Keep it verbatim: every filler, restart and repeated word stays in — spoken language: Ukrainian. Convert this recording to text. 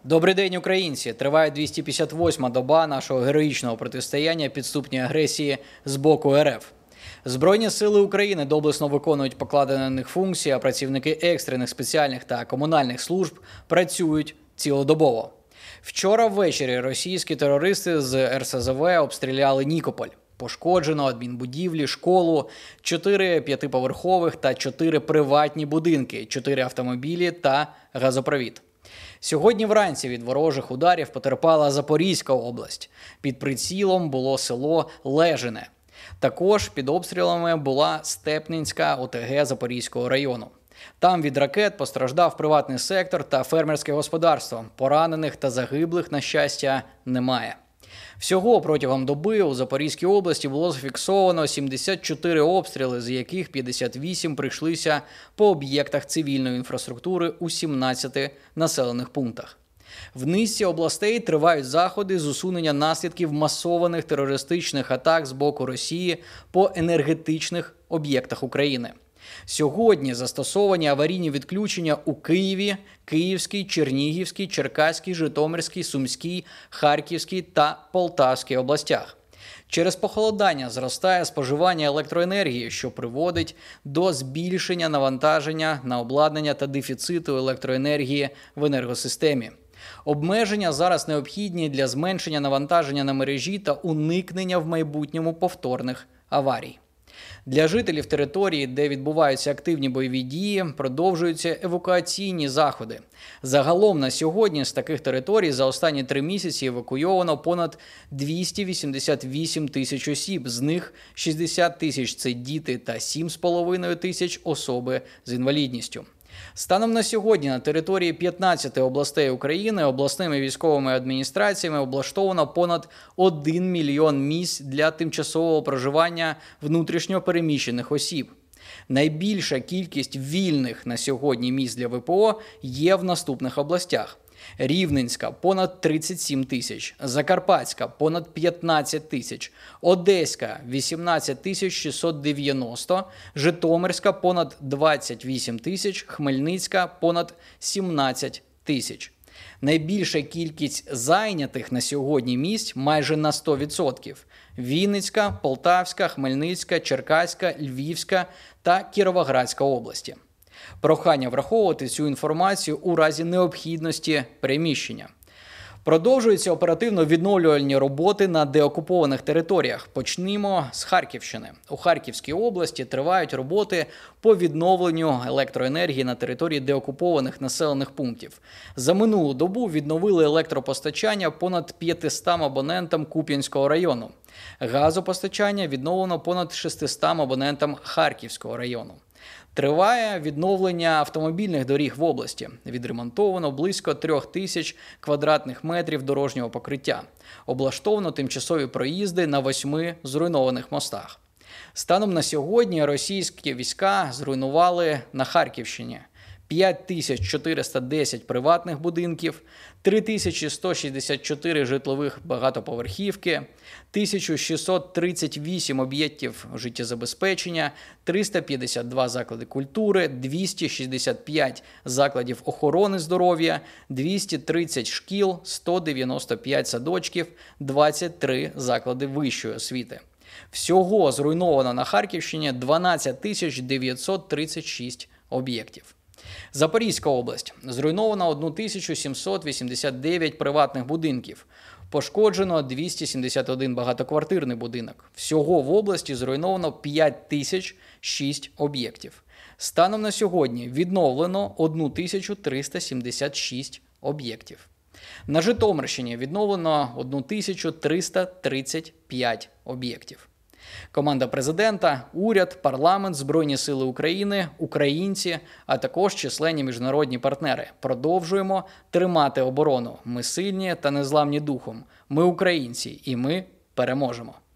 Добрий день, українці! Триває двісті п'ятдесят восьма доба нашого героїчного протистояння підступній агресії з боку РФ. Збройні сили України доблесно виконують покладені на них функції, а працівники екстрених, спеціальних та комунальних служб працюють цілодобово. Вчора ввечері російські терористи з ер ес зе ве обстріляли Нікополь. Пошкоджено адмінбудівлі, школу, чотири п'ятиповерхових та чотири приватні будинки, чотири автомобілі та газопровід. Сьогодні вранці від ворожих ударів потерпала Запорізька область. Під прицілом було село Лежине. Також під обстрілами була Степнинська о те ге Запорізького району. Там від ракет постраждав приватний сектор та фермерське господарство. Поранених та загиблих, на щастя, немає. Всього протягом доби у Запорізькій області було зафіксовано сімдесят чотири обстріли, з яких п'ятдесят вісім прийшлися по об'єктах цивільної інфраструктури у сімнадцяти населених пунктах. В низці областей тривають заходи з усунення наслідків масованих терористичних атак з боку Росії по енергетичних об'єктах України. Сьогодні застосовані аварійні відключення у Києві, Київській, Чернігівській, Черкаській, Житомирській, Сумській, Харківській та Полтавській областях. Через похолодання зростає споживання електроенергії, що приводить до збільшення навантаження на обладнання та дефіциту електроенергії в енергосистемі. Обмеження зараз необхідні для зменшення навантаження на мережі та уникнення в майбутньому повторних аварій. Для жителів території, де відбуваються активні бойові дії, продовжуються евакуаційні заходи. Загалом на сьогодні з таких територій за останні три місяці евакуйовано понад двісті вісімдесят вісім тисяч осіб, з них шістдесят тисяч – це діти та сім з половиною тисяч – особи з інвалідністю. Станом на сьогодні на території п'ятнадцяти областей України обласними військовими адміністраціями облаштовано понад один мільйон місць для тимчасового проживання внутрішньо переміщених осіб. Найбільша кількість вільних на сьогодні місць для ве пе о є в наступних областях. Рівненська – понад тридцять сім тисяч, Закарпатська – понад п'ятнадцять тисяч, Одеська – вісімнадцять тисяч шістсот дев'яносто, Житомирська – понад двадцять вісім тисяч, Хмельницька – понад сімнадцять тисяч. Найбільша кількість зайнятих на сьогодні місць майже на сто відсотків. Вінницька, Полтавська, Хмельницька, Черкаська, Львівська та Кіровоградська області. Прохання враховувати цю інформацію у разі необхідності переміщення. Продовжуються оперативно-відновлювальні роботи на деокупованих територіях. Почнімо з Харківщини. У Харківській області тривають роботи по відновленню електроенергії на території деокупованих населених пунктів. За минулу добу відновили електропостачання понад п'ятистам абонентам Куп'янського району. Газопостачання відновлено понад шестистам абонентам Харківського району. Триває відновлення автомобільних доріг в області. Відремонтовано близько трьох тисяч квадратних метрів дорожнього покриття. Облаштовано тимчасові проїзди на восьми зруйнованих мостах. Станом на сьогодні російські війська зруйнували на Харківщині п'ять тисяч чотириста десять приватних будинків, три тисячі сто шістдесят чотири житлових багатоповерхівки, тисяча шістсот тридцять вісім об'єктів життєзабезпечення, триста п'ятдесят два заклади культури, двісті шістдесят п'ять закладів охорони здоров'я, двісті тридцять шкіл, сто дев'яносто п'ять садочків, двадцять три заклади вищої освіти. Всього зруйновано на Харківщині дванадцять тисяч дев'ятсот тридцять шість об'єктів. Запорізька область. Зруйновано тисячу сімсот вісімдесят дев'ять приватних будинків. Пошкоджено двісті сімдесят один багатоквартирний будинок. Всього в області зруйновано п'ять тисяч шість об'єктів. Станом на сьогодні відновлено тисячу триста сімдесят шість об'єктів. На Житомирщині відновлено тисячу триста тридцять п'ять об'єктів. Команда президента, уряд, парламент, Збройні сили України, українці, а також численні міжнародні партнери. Продовжуємо тримати оборону. Ми сильні та незламні духом. Ми українці і ми переможемо.